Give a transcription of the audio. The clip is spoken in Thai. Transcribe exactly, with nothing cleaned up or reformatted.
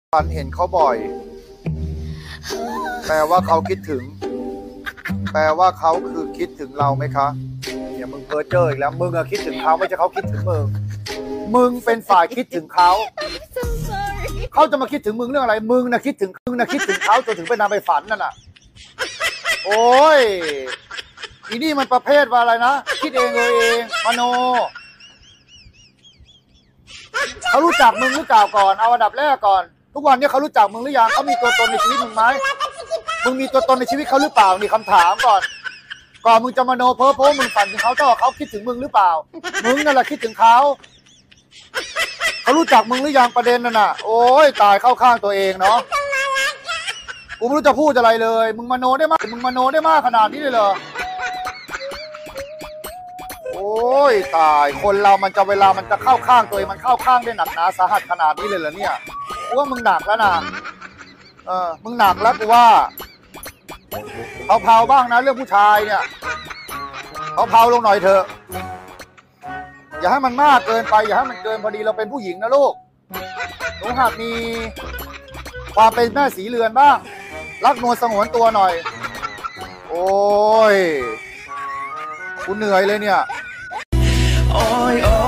ฝันเห็นเขาบ่อยแปลว่าเขาคิดถึงแปลว่าเขาคือคิดถึงเราไหมคะเนี่ยมึงเพ้อเจ้ออีกแล้วมึงอะคิดถึงเขาไม่ใช่เขาคิดถึงมึงมึงเป็นฝ่ายคิดถึงเขาเขาจะมาคิดถึงมึงเรื่องอะไรมึงนะคิดถึงมึงนะคิดถึงเขาจนถึงไปนำไปฝันนั่นน่ะโอ้ยอีนี่มันประเภทว่าอะไรนะคิดเองเลยเองมโนเขารู้จักมึงหรือเปล่าก่อนเอาอันดับแรกก่อนทุกวันนี้เขารู้จักมึงหรือยังเขามีตัวตนในชีวิตมึงไหมมึงมีตัวตนในชีวิตเขาหรือเปล่านี่คำถามก่อนก่อนมึงจะมโนเพ้อเพ้อมึงฝันถึงเขาต้องเขาคิดถึงมึงหรือเปล่ามึงนั่นแหละคิดถึงเขาเขารู้จักมึงหรือยังประเด็นนั่นน่ะโอ้ยตายเข้าข้างตัวเองเนาะกูไม่รู้จะพูดอะไรเลยมึงมโนได้มากมึงมโนได้มากขนาดนี้เลยเหรอโอ้ยตายคนเรามันจะเวลามันจะเข้าข้างตัวเองมันเข้าข้างได้หนักหนาสาหัสขนาดนี้เลยเหรอเนี่ยกูว่ามึงหนักแล้วนะเออมึงหนักแล้วกูว่าเผาๆบ้างนะเรื่องผู้ชายเนี่ยเผาๆลงหน่อยเถอะอย่าให้มันมากเกินไปอย่าให้มันเกินพอดีเราเป็นผู้หญิงนะลูกหนูหากมีความเป็นแม่สีเรือนบ้างรักนวลสงวนตัวหน่อยโอ้ยกูเหนื่อยเลยเนี่ยโอ้ย